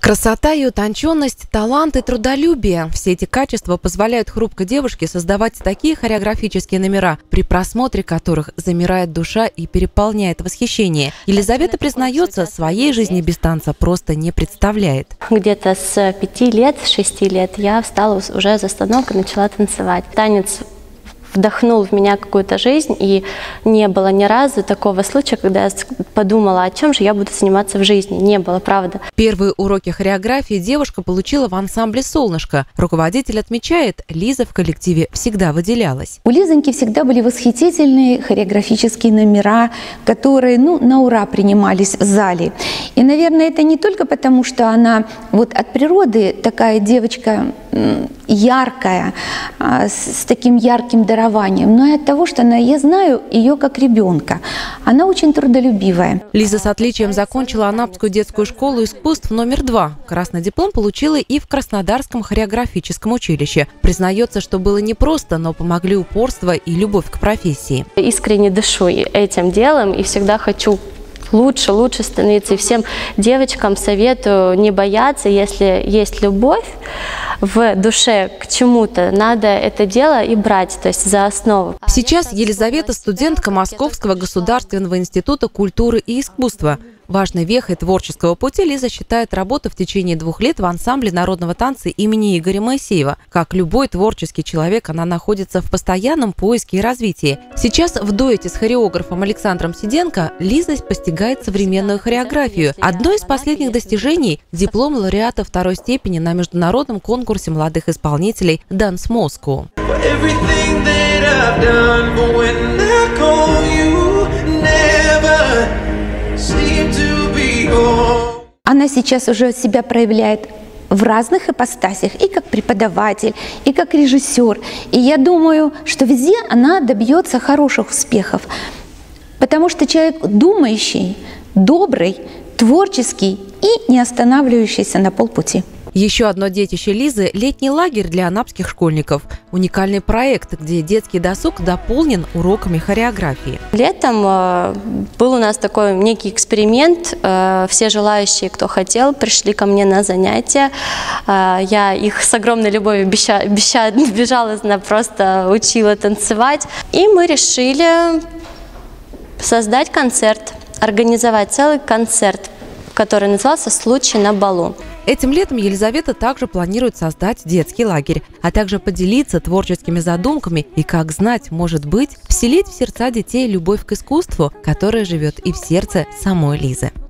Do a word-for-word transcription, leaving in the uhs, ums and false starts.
Красота и утонченность, талант и трудолюбие – все эти качества позволяют хрупкой девушке создавать такие хореографические номера, при просмотре которых замирает душа и переполняет восхищение. Елизавета признается, своей жизни без танца просто не представляет. Где-то с пяти лет, с шести лет я встала уже за станок и начала танцевать. Танец вдохнул в меня какую-то жизнь, и не было ни разу такого случая, когда я подумала, о чем же я буду заниматься в жизни. Не было, правда. Первые уроки хореографии девушка получила в ансамбле «Солнышко». Руководитель отмечает, Лиза в коллективе всегда выделялась. У Лизоньки всегда были восхитительные хореографические номера, которые ну, на ура принимались в зале. И, наверное, это не только потому, что она вот от природы такая девочка яркая, с таким ярким дарованием, но и от того, что она, я знаю ее как ребенка. Она очень трудолюбивая. Лиза с отличием закончила Анапскую детскую школу искусств номер два. Красный диплом получила и в Краснодарском хореографическом училище. Признается, что было непросто, но помогли упорство и любовь к профессии. Искренне дышу этим делом и всегда хочу лучше, лучше становиться. И всем девочкам советую не бояться, если есть любовь в душе к чему-то, надо это дело и брать, то есть за основу. Сейчас Елизавета – студентка Московского государственного института культуры и искусства. Важной вехой творческого пути Лиза считает работу в течение двух лет в ансамбле народного танца имени Игоря Моисеева. Как любой творческий человек, она находится в постоянном поиске и развитии. Сейчас в дуэте с хореографом Александром Сиденко Лиза постигает современную хореографию. Одно из последних достижений – диплом лауреата второй степени на международном конкурсе молодых исполнителей «Dance Moscow». Она сейчас уже себя проявляет в разных ипостасях, и как преподаватель, и как режиссер. И я думаю, что везде она добьется хороших успехов, потому что человек думающий, добрый, творческий и не останавливающийся на полпути. Еще одно детище Лизы – летний лагерь для анапских школьников. Уникальный проект, где детский досуг дополнен уроками хореографии. Летом э, был у нас такой некий эксперимент. Э, все желающие, кто хотел, пришли ко мне на занятия. Э, я их с огромной любовью беща, беща, безжалостно просто учила танцевать. И мы решили создать концерт, организовать целый концерт, который назывался «Случай на балу». Этим летом Елизавета также планирует создать детский лагерь, а также поделиться творческими задумками и, как знать, может быть, вселить в сердца детей любовь к искусству, которая живет и в сердце самой Лизы.